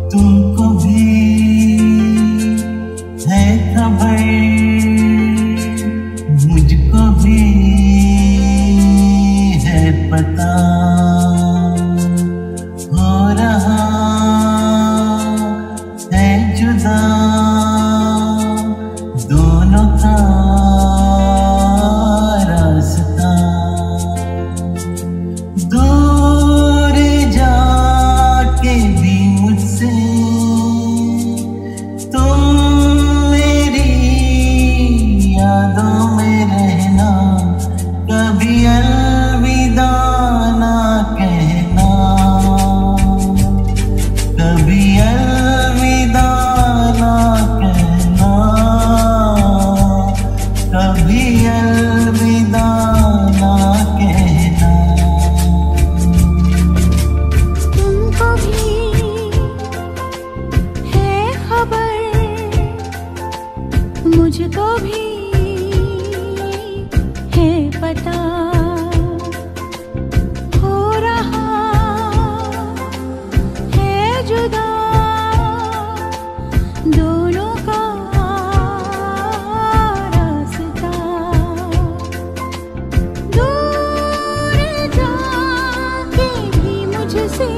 तुमको भी है खबर, मुझको भी है पता, हो रहा है जुदा दोनों का रास्ता। दूर जाके भी मुझसे तुम मेरी यादों में रहना, कभी अलविदा ना कहना, कभी अलविदा ना कहना, कभी अलविदा ना कहना। तुमको भी है खबर, मुझको भी है पता, हो रहा है जुदा दोनों का रास्ता। दूर जाके भी मुझसे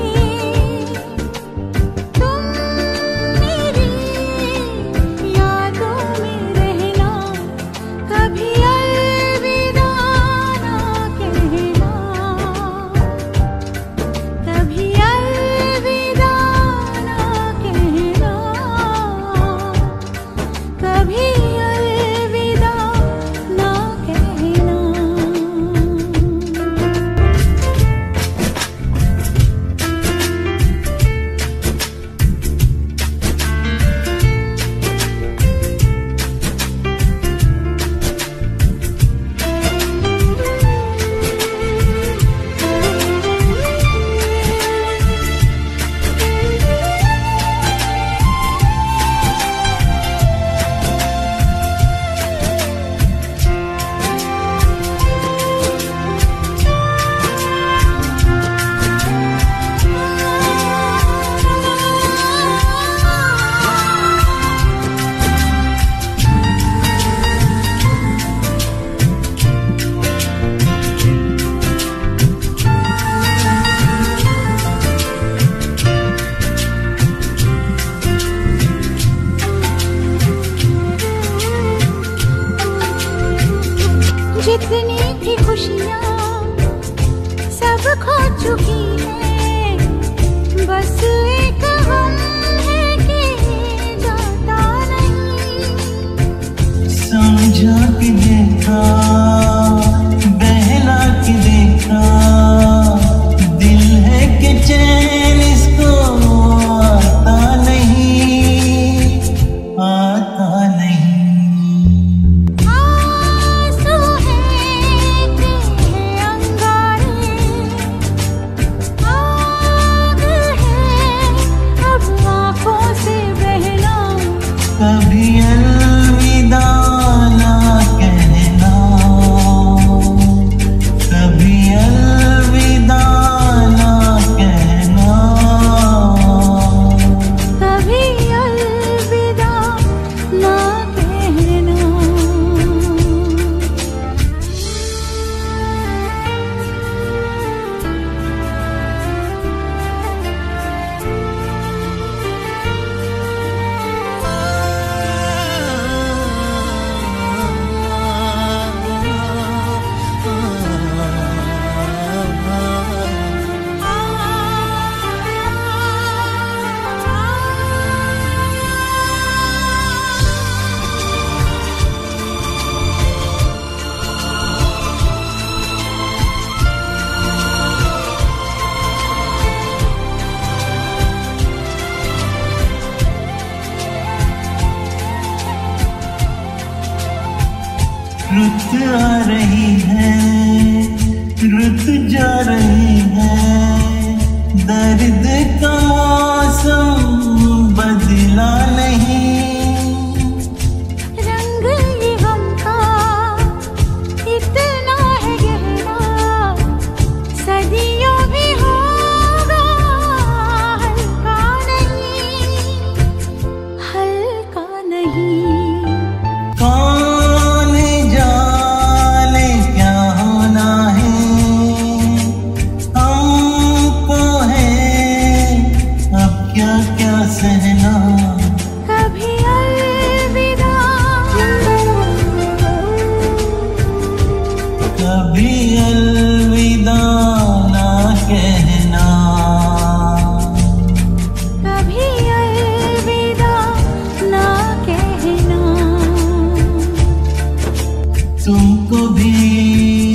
तुम मेरी यादों में रहना, कभी अलविदा ना कहना, कभी अलविदा ना कहना, कभी अलविदा ना कहना। जितनी भी खुशियाँ सब खो चुकी है, बस एक गम है कि जाता नहीं। समझा के देखा, बहला के देखा, दिल है कि चैन इसको आता नहीं, आता नहीं। आंसू हैं कि अंगारे, आग है अब आँखों से बहना, कभी अलविदा ना कहना, कभी अलविदा ना कहना, कभी अलविदा ना कहना। रुत आ रही है, रुत जा रही है, दर्द का मौसम बदला नहीं। रंग ये गम का इतना है गहरा, सदियों भी होगा हल्का नहीं। तुमको भी